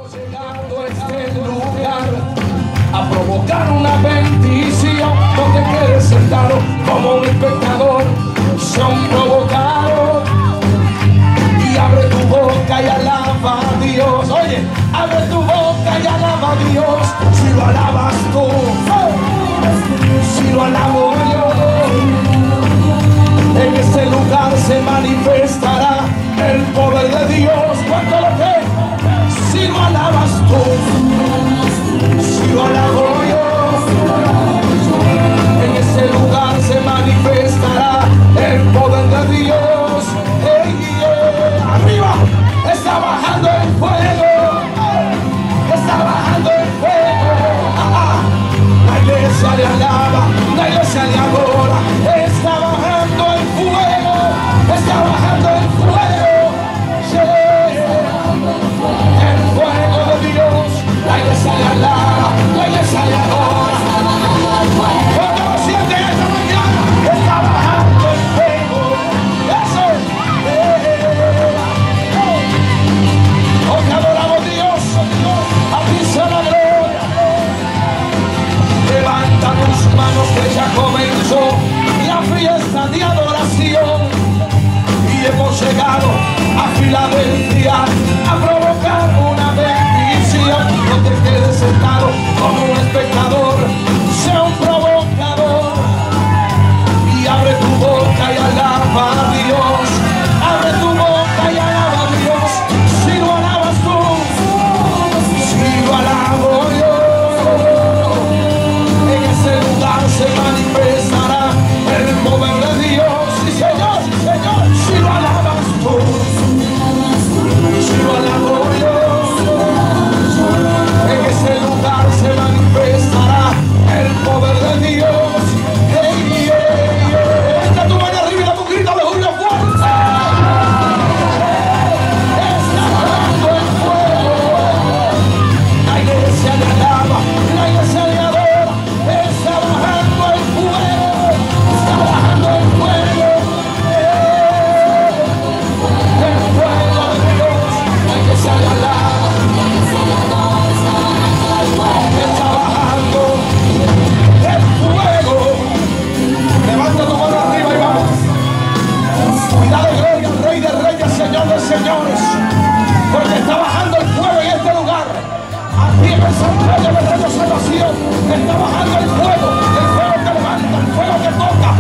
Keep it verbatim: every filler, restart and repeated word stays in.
Hemos llegado a este lugar a provocar una bendición. No te quedes sentado como un espectador, sea un provocador y abre tu boca y alaba a Dios. Oye, abre tu boca y alaba a Dios. Si lo alabas tú, si lo alabo yo, en este lugar se manifestará el poder de Dios. ¿Cuánto lo crees? Si lo alabas tú, si lo alabo yo, en ese lugar se manifestará el poder de Dios. Hey, yeah. Arriba está bajando el fuego, está bajando el fuego. Ah, ah. La iglesia le alaba, la iglesia le adora. Está bajando el fuego, está bajando el fuego. Yeah. El fuego de Dios, la iglesia le alaba, la iglesia le adora. ¿Cuánto lo sienten esta mañana? Está bajando el fuego. Eso. Oh, te adoramos Dios, a ti sea la gloria. Levanta tus manos que ya comenzó la fiesta de adoración. Y hemos llegado a Filadelfia a provocar una bendición. No te quedes sentado como un espectador, sea un provocador y abre tu boca y alaba a Dios. Abre tu boca y alaba a Dios. Si lo alabas tú, si lo alabo yo, en ese lugar se manifestará el poder de Dios. Sí, Señor, sí, Señor. Si lo alabas tú, si lo alabo yo, en ese lugar se manifestará el poder de Dios. Hey, yeah, yeah. Levanta tu mano arriba y da un grito de júbilo fuerte. Está bajando el fuego. La iglesia le alaba, la iglesia le adora. Está bajando el fuego, está bajando el fuego. El fuego de Dios, la iglesia le alaba, está bajando el fuego. Levanta tu mano arriba y vamos. Cuidado, gloria al Rey de Reyes, Señor de Señores, porque está bajando el fuego en este lugar. Aquí en el santuario de Reyes Salvación está bajando el fuego, el fuego que levanta, el fuego que toca,